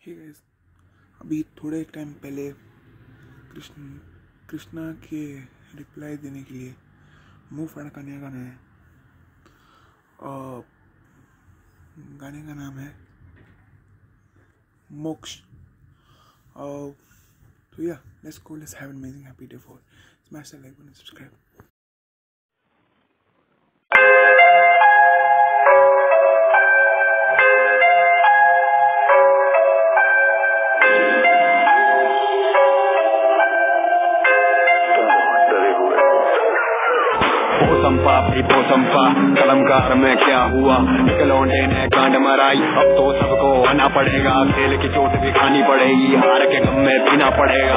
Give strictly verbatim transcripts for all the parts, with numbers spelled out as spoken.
Hey guys, अभी थोड़े time पहले कृष्ण कृष्णा के रिप्लाई देने के लिए मुंह फाड़ गाने गाना है और गाने का नाम है मोक्ष। और तो या let's go, let's have an amazing happy day for smash the like button, subscribe. पोसंपा भी पोसंपा कलमकार में क्या हुआ, निकलौंडे ने कांड मराई। अब तो सबको आना पड़ेगा, खेल की चोट भी खानी पड़ेगी, हार के गम में पीना पड़ेगा।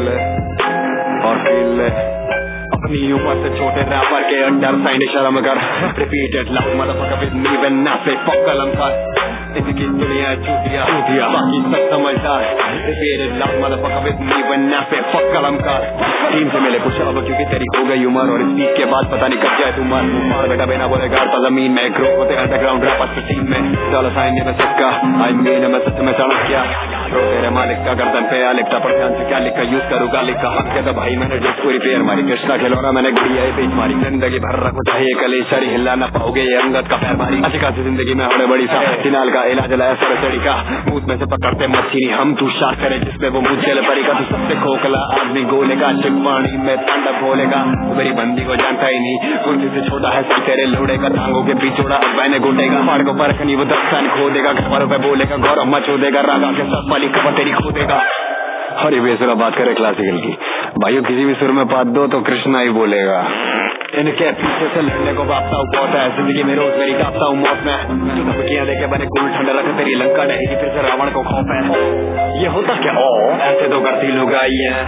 और फील ले अपनी उम्र से छोटे रैपर के अंडर साइंड शर्म कर। Repeated loud motherfucker with me when I say fuck कलमकार। इसकी दुनिया चूतिया चूतिया बाकी सब समझदार। Repeated loud motherfucker with me when I say fuck कलमकार। Team से मिले कुछ अब क्योंकि तेरी हो गई उम्र, और इस बीच के बाद पता नहीं कब जाए तू मर। मार बेटा बिना बोले गाड़ता जमीन में, ग्रो होते अंडरग्राउंड रैपर्स की टीम में। डॉलर साइन में सिक्का, आई मीन मैं सच में चाणक्य। रो तेरे मालिक का गर्दन पे आ लिखता, पर ध्यान से क्या लिखा यूज करूंगा लिखा। हक के तो भाई मैंने डिस्क पूरी पेयर मारी, कृष्णा खिलौना मैंने गुड़िया बीच मारी। जिंदगी भर रखो चाहिए कलेशरी, हिला न पाओगे ये अंगद का पैर मारी। अच्छी खासी जिंदगी में हमने बड़ी सा फिनाल का इलाज लाया सरसड़ी का। मुंह में से पकड़ते मछली हम, तू शार करे जिसमें वो मुझ चले परी का। तू सबसे खोखला आदमी गोले का, चिकवाणी में तांडव बोलेगा। मेरी बंदी को जानता ही नहीं, गुंडी से छोटा है सब तेरे लोड़े का। टांगों के पिछोड़ा अब मैंने गुंडेगा, फाड़ को परखनी वो दस साल खो देगा। घरों पे बोलेगा गौरव मचो देगा, रागा के सब वाली खबर तेरी खो देगा। हरी बेसुरा बात करे क्लासिकल की, भाइयों किसी भी सुर में बात दो तो कृष्णा ही बोलेगा। इनके पीछे से लड़ने को भागता हूँ बहुत है, जिंदगी में रोज मेरी काटता हूँ मौत में। जो धमकियां देके मैंने गुल ठंडा रखा, तेरी लंका रहेगी फिर से रावण को खौफ है। ये होता क्या ओ ऐसे तो करती लोग आई है।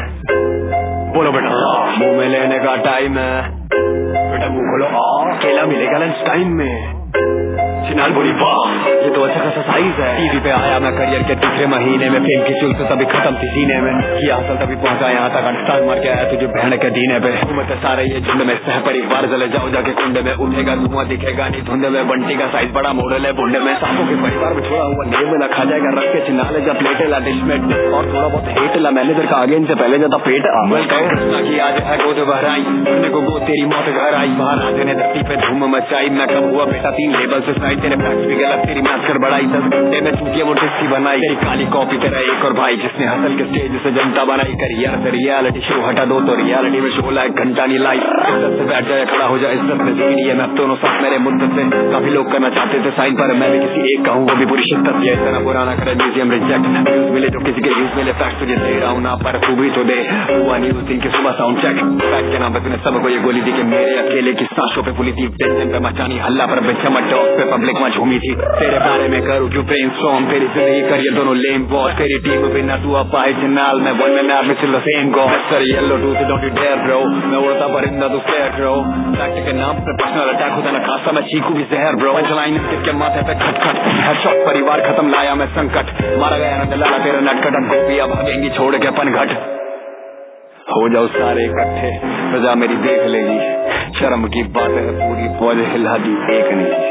बोलो बेटा मुंह में लेने का टाइम है, बेटा मुंह खोलो आ केला मिलेगा लंच टाइम में। चिनाल बोली वाह ये तो अच्छा खासा साइज है। टीवी पे आया मैं करियर के तीसरे महीने में, फिल्म की शुरू से तभी खत्म थी सीने में। किया हासिल तभी पहुंचा यहाँ तक, अंडरस्टैंड मार के आया तुझे बहन के दीने पे। घूमते सारे ये झुंड में सह परिवार जले जाओ जाके कुंड में। उठेगा धुआं दिखेगा नहीं धुंध में, बंटी का साइज बड़ा मॉडल है बुंड में। सांपों के परिवार में छोड़ा हुआ नेम में खा जाएगा रख के चिनाले जब प्लेटे ला डिश में, और थोड़ा बहुत हेट ला मैनेजर का आगे इनसे पहले जाता पेट। कृष्णा की आज है गोद बहराई, उन्हें को गो तेरी मौत घर आई। बाहर आते ने धरती पे धूम मचाई, मैं कब हुआ बेटा तीन लेवल से साइड। तेरे फैक्ट्री भी गलत, तेरी मैच कर बढ़ाई। दस घंटे में चूतिया वो टेस्टी बनाई। तेरी काली कॉपी तेरा एक और भाई, जिसने हसल के स्टेज से जनता बनाई। करियर से रियलिटी शो हटा दो तो रियलिटी में शो लाए घंटा नहीं लाई। इज्जत से बैठ जाए खड़ा हो जाए, इज्जत में जीनी है मैं दोनों साथ मेरे मुद्दत से। काफी लोग करना चाहते थे साइन, पर मैं भी किसी एक कहूँ वो भी पूरी शिद्दत। ये इतना पुराना करे म्यूजियम रिजेक्ट, न्यूज मिले जो किसी के यूज मिले। फैक्ट तुझे दे रहा हूँ ना पर तू भी तो दे। हुआ न्यूज दिन के सुबह साउंड चेक, फैक्ट के नाम पर तूने सबको ये गोली दी कि मेरे अकेले की सांसों पे पुली थी। टेंशन पे मचानी हल्ला पर बेचम टॉप पे पब्लिक में झूमी थी। तेरे बारे में करूँ क्यों ब्रेन स्टॉर्म, तेरी जिंदगी करियर दोनों लेम बॉस। तेरी टीम भी ना तू अब पाए चिनाल में, one man army still the same god. Mister yellow to say don't you dare bro, मैं उड़ता परिंदा तू स्टेयर ब्रो। फैक्ट के नाम पे पर्सनल अटैक होता ना खासा, मैं चीकू भी जहर ब्रो। पंचलाइन के माथे पे खट खट हेडशॉट, परिवार खत्म लाया मैं संकट। मारा गया नंद लाला तेरा नटखट, अब गोपियां भागेंगी छोड़ के पनघट। हो जाओ सारे इकट्ठे सजा मेरी देख लेगी, शर्म की बात है पूरी फौज हिला दी एक नहीं।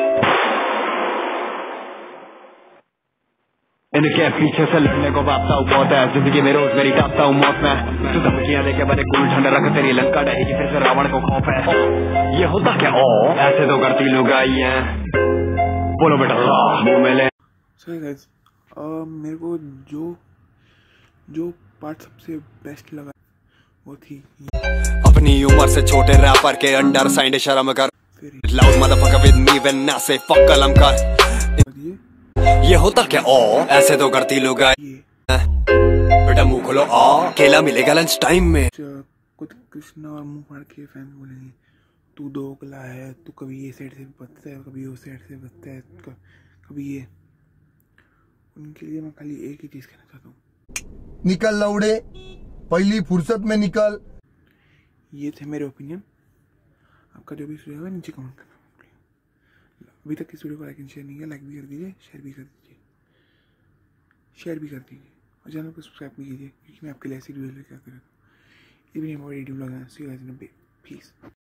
इनके पीछे से लड़ने को भागता हूँ बहुत है, जिंदगी में रोज मेरी टापता हूँ मौत में। तू धमकियां देके मैंने गुल ठंडा रखा, तेरी लंका रहेगी फिर से रावण को खौफ है। ये होता क्या ओ ऐसे तो करती लोग आई है। बोलो बेटा मुंह में ले। सही गाइस, मेरे को जो जो पार्ट सबसे बेस्ट लगा वो थी अपनी उम्र से छोटे रैपर के अंडर साइंड शर्म कर। Loud motherfucker with me when I say fuck कलमकार। ये होता क्या ओ ऐसे तो करती लोग आई। बेटा मुंह खोलो आ केला मिलेगा लंच टाइम में। खुद कृष्णा और मुंह फाड़ के फैन बोलेंगे तू दोगला है, तू कभी ये साइड से बचता है कभी वो साइड से बचता है, कभी ये। उनके लिए मैं खाली एक ही चीज कहना चाहता हूँ, निकल लौड़े पहली फुर्सत में निकल। ये थे मेरे ओपिनियन। आपका जो भी सुझाव है नीचे कमेंट करना। अभी तक इस वीडियो को लाइक एंड शेयर नहीं किया, लाइक भी कर दीजिए, शेयर भी कर दीजिए, शेयर भी कर दीजिए और चैनल को सब्सक्राइब भी कीजिए, क्योंकि मैं आपके लिए ऐसी वीडियो लेकर आता रहता हूँ। इवनिंग वीडियो ब्लॉग है। See you guys in a big piece.